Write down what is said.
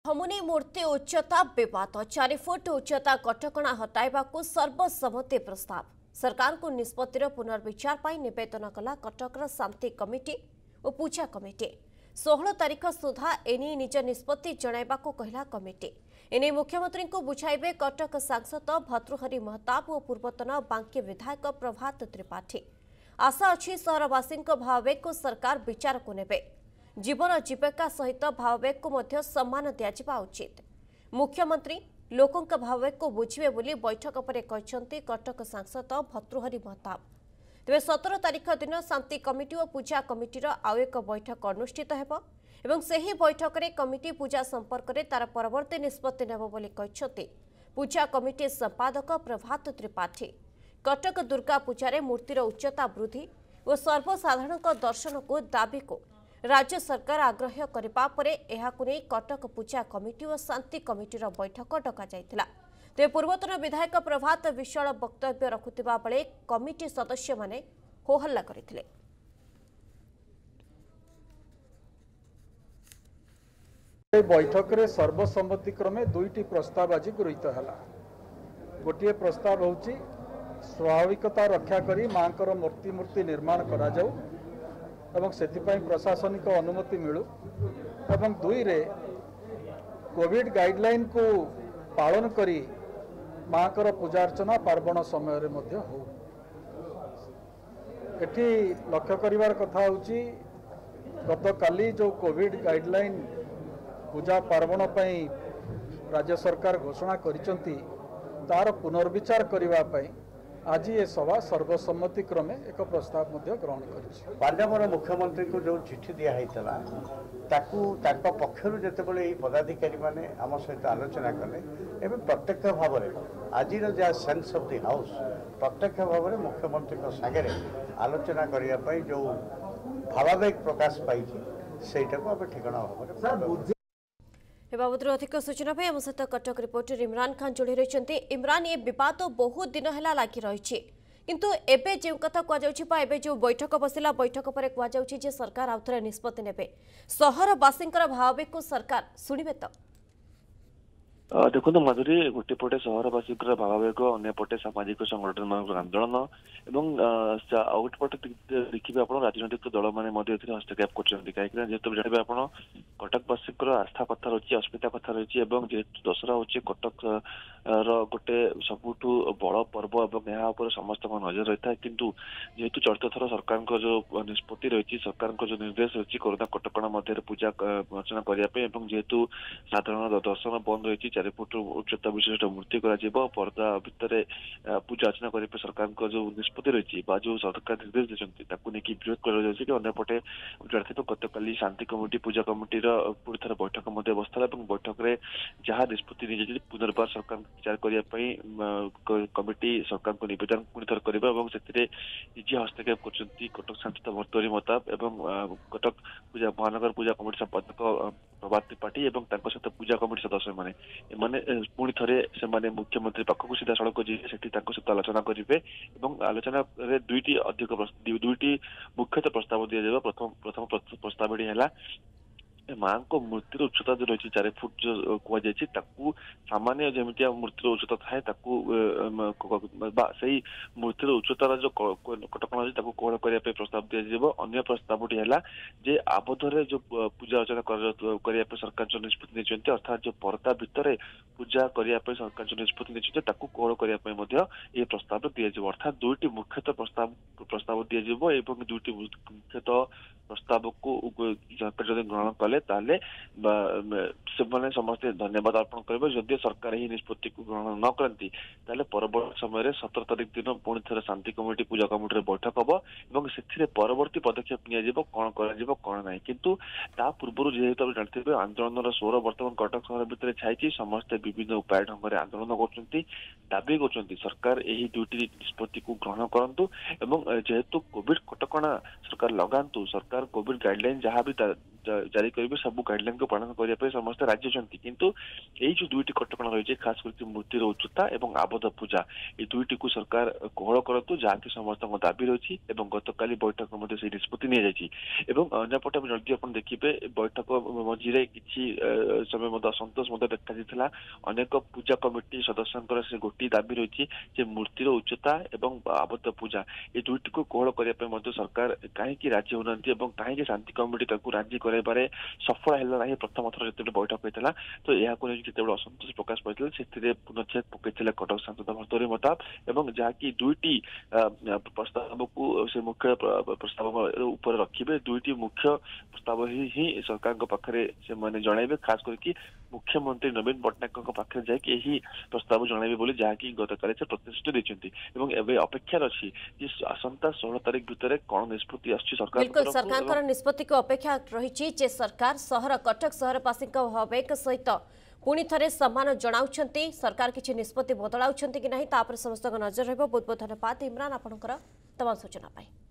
थमुनी मूर्ति उच्चता विवाद 4 फुट उच्चता कटकणा हटाइबाकू सर्वसम्मति प्रस्ताव सरकार को निष्पत्तिर पुनर्विचार पर निवेदन कला कटकर शांति कमिटी और पूजा कमिटी 16 तारीख सुधा एने निज निष्पत्ति जणाइबाकू कहला कमिटी एने मुख्यमंत्री को बुझाइबे कटक सांसद भर्तृहरि महताब और पूर्वतन बांकी विधायक प्रभात त्रिपाठी। आशा अच्छी सहरवासी भाववेग को सरकार विचार को नेबे। जीवन जीविका सहित भाववेग को मध्य सम्मान दिया उचित। मुख्यमंत्री लोकों भाववेग को बुझे बोली बैठक पर कहते कटक सांसद भर्तृहरि महताब। तेज 17 तारीख दिन शांति कमिटी और पूजा कमिटीर आउ एक बैठक अनुष्ठित होब एवं सही बैठक में कमिटी पूजा संपर्क में तार परवर्ती निष्पत्ति नेब बोली कहते पूजा कमिटी संपादक प्रभात त्रिपाठी। कटक दुर्गा पूजा मूर्तिर उच्चता वृद्धि और सर्वसाधारण दर्शन को दाबी को राज्य सरकार आग्रह करने पर नहीं कटक पूजा कमिटी और शांति कमिटीर बैठक डक तेरे पूर्वतन विधायक प्रभात विशाल वक्तव्य रखुवा बेले कमिटी सदस्य माने होहल्ला करथिले। बैठक रे सर्वसम्मति क्रमे दुईटी प्रस्ताव आज गृहीत है। गोटे प्रस्ताव होची स्वाभाविकता रक्षा करी मांकर मूर्ति निर्माण करा जाऊ एवं सेतिपई प्रशासनिक अनुमति मिलू एवं दुई रे कोविड गाइडलाइन को पालन करी मांकर पूजा अर्चना पार्वण समय हो। एठी लक्ष्य करिवार कथा होची गत काली जो कोविड गाइडलाइन पूजा पार्वण पई राज्य सरकार घोषणा करिसंती तार पुनर्विचार करिवा पई आज ये सभा सर्वसम्मति क्रमे एक प्रस्ताव मध्य ग्रहण करिछि। माननीय मुख्यमंत्री को जो चिठी दिया हैतला ताकू पक्षर जितेबाला ये पदाधिकारी माने आम सहित आलोचना कले एवं प्रत्यक्ष भाव में आज जहाँ सेन्स ऑफ द हाउस प्रत्यक्ष भाव में मुख्यमंत्री सागे आलोचना करने जो भावावेग प्रकाश पाई सेटा को अब ठिकाना भाव बाबद अधिक सूचना आम सहित कटक रिपोर्टर इमरान खान जोड़ी रही। इमरान ये बद बहुत दिन है लगी रही किंतु एबे जो कथा कह जो बैठक बसिला बैठक पर कह सरकार आउ थे निष्पत्ति नेबे सहरवासी भाववेग को सरकार शुणे तो देखो माधुरी गोटे पटे सहरवासी भावावेग अन्य पटे सामाजिक संगठन मान आंदोलन और गोटे पटे देखिए आप राजनैतिक दल मैंने हस्तक्षेप कर जेहेतु जानते आप कटकवासी आस्था कथा रही अस्मिता कथा रही जेहेतु दशहरा हूँ कटक रोटे सबुठ बड़ पर्व और समस्त नजर रही है किंतु जेहेतु चलित थर सरकार जो निष्पत्ति रही सरकार जो निर्देश रही कोरोना कटकणा मध्य पूजा अर्चना करने जेहेतु साधारण दर्शन बंद रही 4 फुट उच्चता विशिष्ट मूर्ति पर्दा भितर पूजा अर्चना करने सरकार जो निष्पत्ति रही जो सरकार निर्देश देते विरोध करपटे जानते गत काली शांति कमिटी पूजा कमिटी पुणी थर बैठक बसता बैठक में जहाँ निष्पत्ति नहीं पुनर्बार सरकार विचार करने कमिटी सरकार को नवेदन पुणी थर करजे हस्तक्षेप कर कटक सांसद भर्तृहरि महताब एवं कटक पूजा महानगर पूजा कमिटी संपादक प्रभात त्रिपाठी सहित पूजा कमिटी सदस्य मैंने पुणी थे से मुख्यमंत्री पाखक सीधा सड़क जी सहित आलोचना करेंगे आलोचना दुईटी मुख्यतः प्रस्ताव दिया प्रथम प्रस्ताव है माँ को मूर्तिर उच्चता जो रही 4 फुट जो कहुई सामान्य जमी मूर्तिर उच्चता थाए से मूर्तिर उच्चतार जो कटकणा अच्छी कोहल करने प्रस्ताव दिज्व अन्य प्रस्तावटी है जे आबद्धरे जो पूजा अर्चना करने सरकार जो निष्पत्ति नहीं अर्थात जो पर्दा भितर पूजा करने सरकार जो निष्पत्ति नहीं कोहल करने प्रस्ताव दिज्व अर्थात दुईटी मुख्यतः प्रस्ताव दिज्व दुईटी मुख्यतः प्रस्ताव को सरकार जब ग्रहण कले समस्ते धन्यवाद अर्पण करेंगे जदि सरकार ही निष्पत्ति को ग्रहण न करती परवर्त समय 17 तारीख दिन पुणी थे शांति कमिटी पूजा कमिटी बैठक हम से परवर्ती पदक्षेप कौन कौन ना किंतु ता पूर्व जेहेतु आप जानते आंदोलन स्वर बर्तमान कटक सहर भितर छाई समस्ते विभिन्न उपाय ढंग से आंदोलन कर दाबी कर सरकार यही दुईटी निष्पत्ति को ग्रहण करूँ जेहेतु कोविड कटकणा सरकार लगातु सरकार कोविड गाइडलाइन जहाँ भी जारी करेंगे सब गाइडलाइन को पालन करने समस्त राज्य अछंती किंतु एई जो दुईटी कटकणा रही खास करके मूर्तिर उच्चता और आबद्ध पूजा ये दुईटी को सरकार कोहल करतु जहाँकि समस्त दाबी रही गतकाली बैठक में से निष्पत्ति निपटे जल्दी आप देखिए बैठक मझे किसी समय असंतोष देखा अनेक पूजा कमिटी सदस्य से गोटे दाबी रही मूर्तिर उच्चता और आबद्ध पूजा ये दुईटी को कोहल करने सरकार कहीं राजी होना कहीं शांति कमिटी राजी कराइबार सफल है प्रथम थर जो बैठक होता तो यह जो असंतोष प्रकाश पाई से पुनच्छेद पकई कटक सांसद भर्तृहरि महताब और जहाँकि दुईटी प्रस्ताव को से मुख्य प्रस्ताव ऊपर रखिए दुईटी मुख्य प्रस्ताव ही सरकार पाखे से माने जनइबे खास करके मुख्यमंत्री नवीन पट्टनायक पाखे जाकि यही प्रस्ताव जनइबे बोली जहाँकि गतकाली से प्रतिश्रुति देते अपेक्षार अच्छी आसंता 16 तारिख भितर कौन निष्पत्ति सरकार बिल्कुल सरकार निष्पत्ति को अपेक्षा रही सरकार सहर कटक सहरवासी भावेक सहित पुणी थे सम्मान जनाउछंती सरकार किसी निष्पत्ति बदलाउछंती कि नहीं समस्त नजर रहिबो। बहुत बहुत धन्यवाद इमरान आपनकर तमाम सूचना पाई।